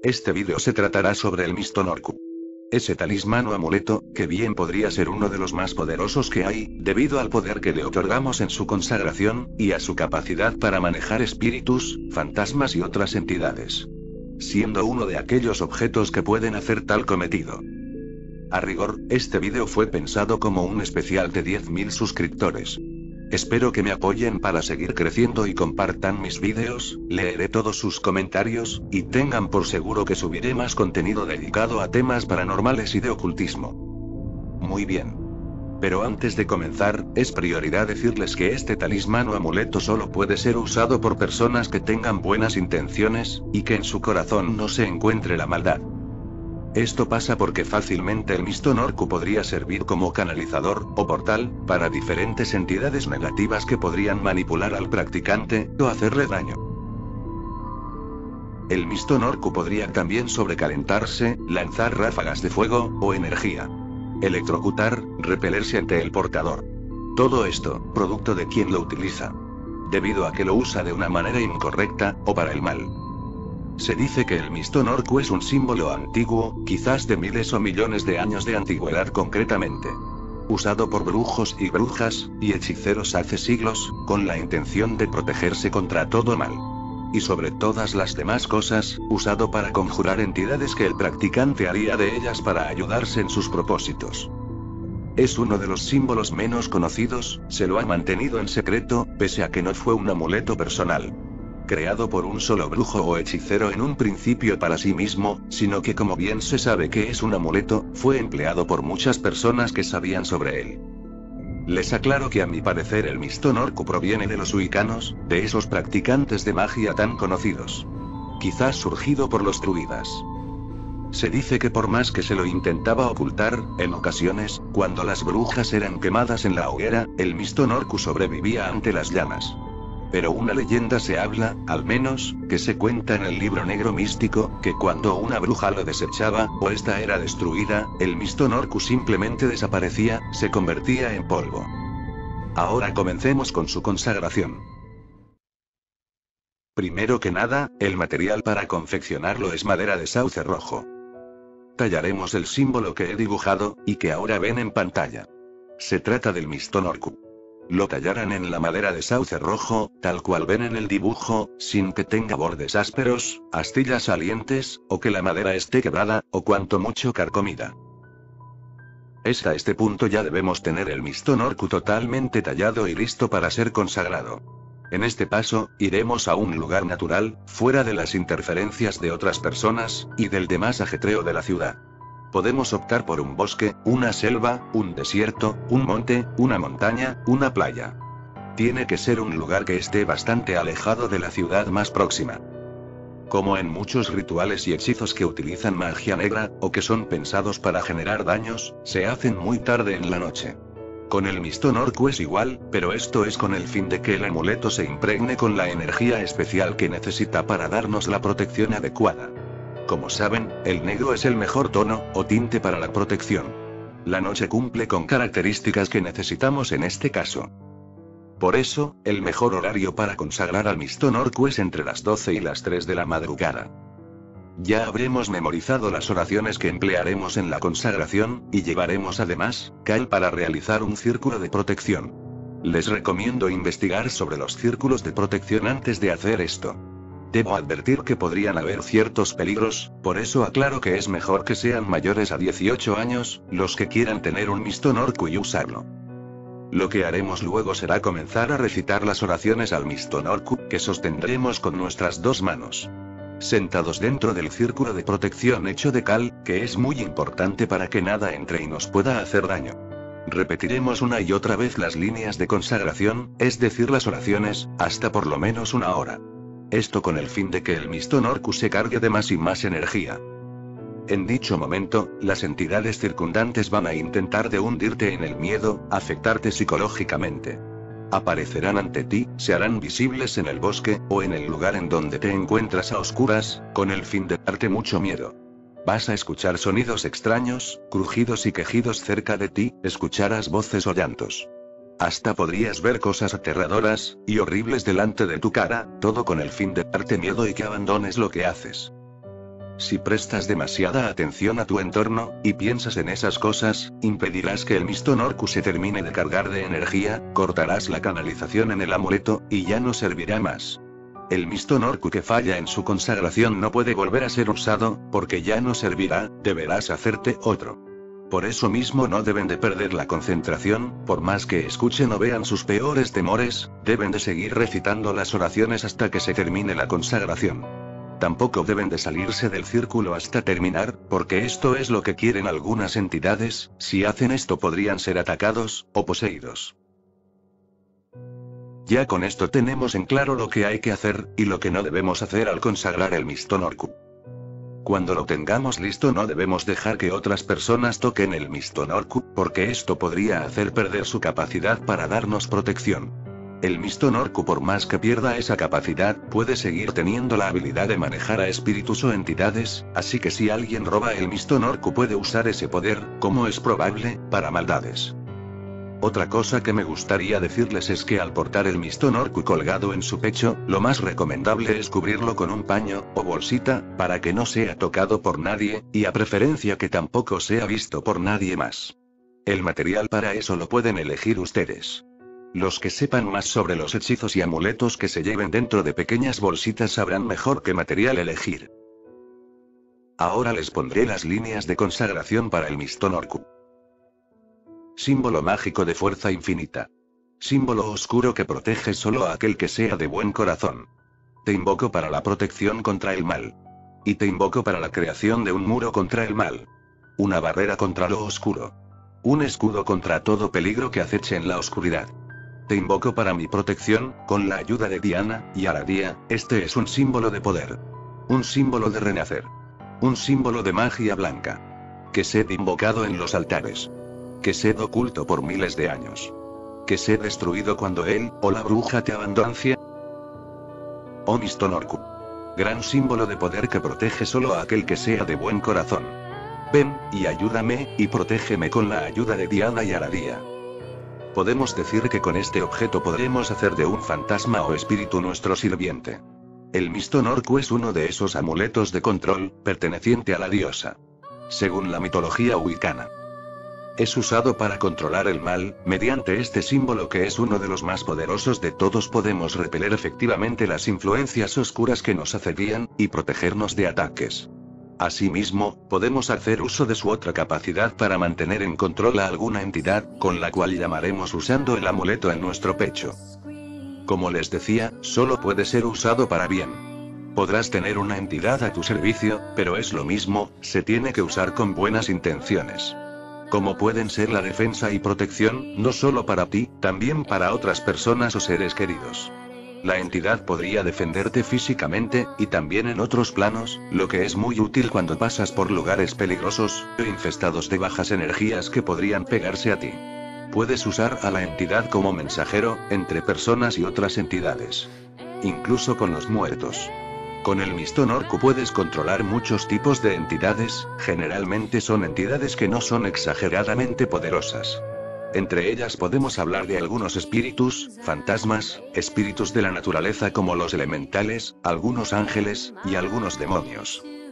Este vídeo se tratará sobre el Mistón Orcu. Ese talismán o amuleto, que bien podría ser uno de los más poderosos que hay, debido al poder que le otorgamos en su consagración, y a su capacidad para manejar espíritus, fantasmas y otras entidades. Siendo uno de aquellos objetos que pueden hacer tal cometido. A rigor, este vídeo fue pensado como un especial de 10.000 suscriptores. Espero que me apoyen para seguir creciendo y compartan mis vídeos, leeré todos sus comentarios, y tengan por seguro que subiré más contenido dedicado a temas paranormales y de ocultismo. Muy bien. Pero antes de comenzar, es prioridad decirles que este talismán o amuleto solo puede ser usado por personas que tengan buenas intenciones, y que en su corazón no se encuentre la maldad. Esto pasa porque fácilmente el Mistón Orcu podría servir como canalizador, o portal, para diferentes entidades negativas que podrían manipular al practicante, o hacerle daño. El Mistón Orcu podría también sobrecalentarse, lanzar ráfagas de fuego, o energía. Electrocutar, repelerse ante el portador. Todo esto, producto de quien lo utiliza. Debido a que lo usa de una manera incorrecta, o para el mal. Se dice que el Mistón Orcu es un símbolo antiguo, quizás de miles o millones de años de antigüedad concretamente. Usado por brujos y brujas, y hechiceros hace siglos, con la intención de protegerse contra todo mal. Y sobre todas las demás cosas, usado para conjurar entidades que el practicante haría de ellas para ayudarse en sus propósitos. Es uno de los símbolos menos conocidos, se lo ha mantenido en secreto, pese a que no fue un amuleto personal. Creado por un solo brujo o hechicero en un principio para sí mismo, sino que como bien se sabe que es un amuleto, fue empleado por muchas personas que sabían sobre él. Les aclaro que a mi parecer el Mistón Orcu proviene de los Wiccanos, de esos practicantes de magia tan conocidos. Quizás surgido por los druidas. Se dice que por más que se lo intentaba ocultar, en ocasiones, cuando las brujas eran quemadas en la hoguera, el Mistón Orcu sobrevivía ante las llamas. Pero una leyenda se habla, al menos, que se cuenta en el libro negro místico, que cuando una bruja lo desechaba, o esta era destruida, el Mistón Orcu simplemente desaparecía, se convertía en polvo. Ahora comencemos con su consagración. Primero que nada, el material para confeccionarlo es madera de sauce rojo. Tallaremos el símbolo que he dibujado, y que ahora ven en pantalla. Se trata del Mistón Orcu. Lo tallarán en la madera de sauce rojo, tal cual ven en el dibujo, sin que tenga bordes ásperos, astillas salientes, o que la madera esté quebrada, o cuanto mucho carcomida. Hasta este punto ya debemos tener el Mistón Orcu totalmente tallado y listo para ser consagrado. En este paso, iremos a un lugar natural, fuera de las interferencias de otras personas, y del demás ajetreo de la ciudad. Podemos optar por un bosque, una selva, un desierto, un monte, una montaña, una playa. Tiene que ser un lugar que esté bastante alejado de la ciudad más próxima. Como en muchos rituales y hechizos que utilizan magia negra, o que son pensados para generar daños, se hacen muy tarde en la noche. Con el Mistón Orcu es igual, pero esto es con el fin de que el amuleto se impregne con la energía especial que necesita para darnos la protección adecuada. Como saben, el negro es el mejor tono, o tinte para la protección. La noche cumple con características que necesitamos en este caso. Por eso, el mejor horario para consagrar al Mistón Orcu es entre las 12 y las 3 de la madrugada. Ya habremos memorizado las oraciones que emplearemos en la consagración, y llevaremos además, cal para realizar un círculo de protección. Les recomiendo investigar sobre los círculos de protección antes de hacer esto. Debo advertir que podrían haber ciertos peligros, por eso aclaro que es mejor que sean mayores a 18 años, los que quieran tener un Mistón Orcu y usarlo. Lo que haremos luego será comenzar a recitar las oraciones al Mistón Orcu, que sostendremos con nuestras dos manos. Sentados dentro del círculo de protección hecho de cal, que es muy importante para que nada entre y nos pueda hacer daño. Repetiremos una y otra vez las líneas de consagración, es decir las oraciones, hasta por lo menos una hora. Esto con el fin de que el Mistón Orcu se cargue de más y más energía. En dicho momento, las entidades circundantes van a intentar de hundirte en el miedo, afectarte psicológicamente. Aparecerán ante ti, se harán visibles en el bosque, o en el lugar en donde te encuentras a oscuras, con el fin de darte mucho miedo. Vas a escuchar sonidos extraños, crujidos y quejidos cerca de ti, escucharás voces o llantos. Hasta podrías ver cosas aterradoras y horribles delante de tu cara, todo con el fin de darte miedo y que abandones lo que haces. Si prestas demasiada atención a tu entorno, y piensas en esas cosas, impedirás que el Mistón Orcu se termine de cargar de energía, cortarás la canalización en el amuleto, y ya no servirá más. El Mistón Orcu que falla en su consagración no puede volver a ser usado, porque ya no servirá, deberás hacerte otro. Por eso mismo no deben de perder la concentración, por más que escuchen o vean sus peores temores, deben de seguir recitando las oraciones hasta que se termine la consagración. Tampoco deben de salirse del círculo hasta terminar, porque esto es lo que quieren algunas entidades. Si hacen esto podrían ser atacados, o poseídos. Ya con esto tenemos en claro lo que hay que hacer, y lo que no debemos hacer al consagrar el Mistón Orcu. Cuando lo tengamos listo no debemos dejar que otras personas toquen el Mistón Orcu, porque esto podría hacer perder su capacidad para darnos protección. El Mistón Orcu, por más que pierda esa capacidad, puede seguir teniendo la habilidad de manejar a espíritus o entidades, así que si alguien roba el Mistón Orcu puede usar ese poder, como es probable, para maldades. Otra cosa que me gustaría decirles es que al portar el Mistón Orcu colgado en su pecho, lo más recomendable es cubrirlo con un paño, o bolsita, para que no sea tocado por nadie, y a preferencia que tampoco sea visto por nadie más. El material para eso lo pueden elegir ustedes. Los que sepan más sobre los hechizos y amuletos que se lleven dentro de pequeñas bolsitas sabrán mejor qué material elegir. Ahora les pondré las líneas de consagración para el Mistón Orcu. Símbolo mágico de fuerza infinita. Símbolo oscuro que protege solo a aquel que sea de buen corazón. Te invoco para la protección contra el mal. Y te invoco para la creación de un muro contra el mal. Una barrera contra lo oscuro. Un escudo contra todo peligro que aceche en la oscuridad. Te invoco para mi protección, con la ayuda de Diana y Aradia. Este es un símbolo de poder. Un símbolo de renacer. Un símbolo de magia blanca. Que sed invocado en los altares. Que sed oculto por miles de años. Que sed destruido cuando él, o la bruja te abandonancia. Oh Mistón Orcu. Gran símbolo de poder que protege solo a aquel que sea de buen corazón. Ven, y ayúdame, y protégeme con la ayuda de Diana y Aradia. Podemos decir que con este objeto podremos hacer de un fantasma o espíritu nuestro sirviente. El Mistón Orcu es uno de esos amuletos de control, perteneciente a la diosa. Según la mitología wicana. Es usado para controlar el mal. Mediante este símbolo, que es uno de los más poderosos de todos, podemos repeler efectivamente las influencias oscuras que nos asedian, y protegernos de ataques. Asimismo, podemos hacer uso de su otra capacidad para mantener en control a alguna entidad, con la cual llamaremos usando el amuleto en nuestro pecho. Como les decía, solo puede ser usado para bien. Podrás tener una entidad a tu servicio, pero es lo mismo, se tiene que usar con buenas intenciones. Como pueden ser la defensa y protección, no solo para ti, también para otras personas o seres queridos. La entidad podría defenderte físicamente, y también en otros planos, lo que es muy útil cuando pasas por lugares peligrosos, o infestados de bajas energías que podrían pegarse a ti. Puedes usar a la entidad como mensajero, entre personas y otras entidades. Incluso con los muertos. Con el Mistón Orcu puedes controlar muchos tipos de entidades, generalmente son entidades que no son exageradamente poderosas. Entre ellas podemos hablar de algunos espíritus, fantasmas, espíritus de la naturaleza como los elementales, algunos ángeles, y algunos demonios.